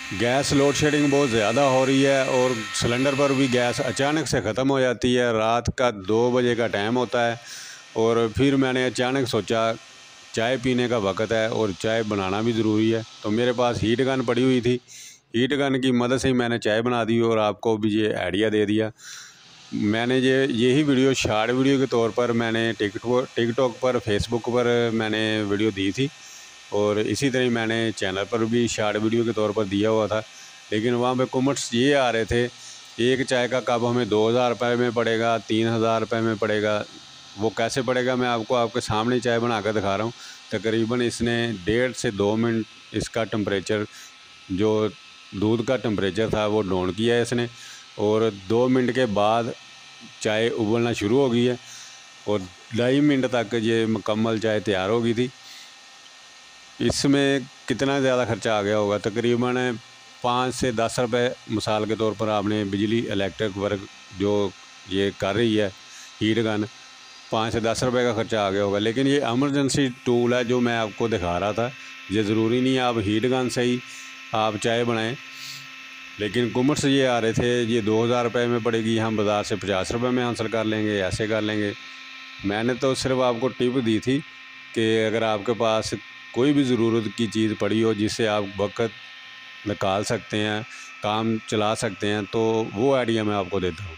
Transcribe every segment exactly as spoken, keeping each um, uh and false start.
Gas load shedding बहुत ज़्यादा हो रही है और सिलेंडर पर भी गैस अचानक से ख़त्म हो जाती है। रात का दो बजे का टाइम होता है और फिर मैंने अचानक सोचा चाय पीने का वक्त है और चाय बनाना भी ज़रूरी है, तो मेरे पास हीट गन पड़ी हुई थी। हीट गन की मदद से ही मैंने चाय बना दी और आपको भी ये आइडिया दे दिया। मैंने ये यही वीडियो शॉर्ट वीडियो के तौर पर मैंने टिकटॉक टिकटॉक पर, फेसबुक पर मैंने वीडियो दी थी और इसी तरह मैंने चैनल पर भी शॉर्ट वीडियो के तौर पर दिया हुआ था। लेकिन वहाँ पे कमेंट्स ये आ रहे थे, एक चाय का कप हमें दो हज़ार रुपये में पड़ेगा, तीन हज़ार रुपये में पड़ेगा। वो कैसे पड़ेगा, मैं आपको आपके सामने चाय बना कर दिखा रहा हूँ। तकरीबन इसने डेढ़ से दो मिनट इसका टेम्परेचर, जो दूध का टेम्परेचर था, वो डाउन किया है इसने और दो मिनट के बाद चाय उबलना शुरू हो गई है और ढाई मिनट तक ये मुकम्मल चाय तैयार हो गई थी। इसमें कितना ज़्यादा ख़र्चा आ गया होगा, तकरीबन पाँच से दस रुपये मिसाल के तौर पर आपने बिजली इलेक्ट्रिक वर्क जो ये कर रही है हीट गन, पाँच से दस रुपये का ख़र्चा आ गया होगा। लेकिन ये एमरजेंसी टूल है जो मैं आपको दिखा रहा था। ये ज़रूरी नहीं है आप हीट गन से ही आप चाय बनाएं। लेकिन कमेंट्स ये आ रहे थे ये दो हज़ार रुपये में पड़ेगी, हम बाज़ार से पचास रुपये में हासिल कर लेंगे, ऐसे कर लेंगे। मैंने तो सिर्फ आपको टिप दी थी कि अगर आपके पास कोई भी ज़रूरत की चीज़ पड़ी हो जिससे आप वक्त निकाल सकते हैं, काम चला सकते हैं, तो वो आइडिया मैं आपको देता हूँ।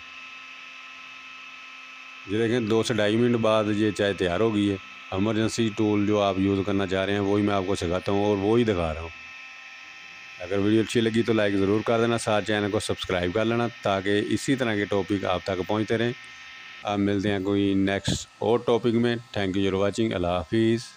ये देखें, दो से ढाई मिनट बाद ये चाय तैयार हो गई है। एमरजेंसी टूल जो आप यूज़ करना चाह रहे हैं वही मैं आपको सिखाता हूँ और वो ही दिखा रहा हूँ। अगर वीडियो अच्छी लगी तो लाइक ज़रूर कर देना, साथ चैनल को सब्सक्राइब कर लेना ताकि इसी तरह के टॉपिक आप तक पहुँचते रहें। आप मिलते हैं कोई नेक्स्ट और टॉपिक में। Thank you for watching. अल्लाह हाफिज़।